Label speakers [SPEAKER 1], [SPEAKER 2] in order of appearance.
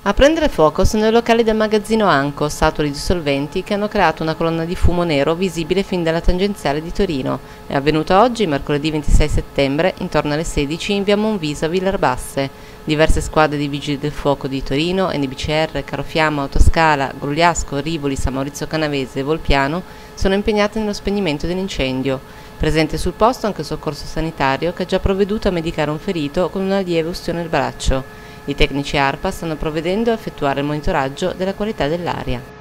[SPEAKER 1] A prendere fuoco sono i locali del magazzino Anco, saturi di solventi, che hanno creato una colonna di fumo nero visibile fin dalla tangenziale di Torino. È avvenuto oggi, mercoledì 26 settembre, intorno alle 16 in via Monviso a Villarbasse. Diverse squadre di vigili del fuoco di Torino, NBCR, Carofiamma, Autoscala, Grugliasco, Rivoli, San Maurizio Canavese e Volpiano sono impegnate nello spegnimento dell'incendio. Presente sul posto anche il soccorso sanitario che ha già provveduto a medicare un ferito con una lieve ustione al braccio. I tecnici ARPA stanno provvedendo a effettuare il monitoraggio della qualità dell'aria.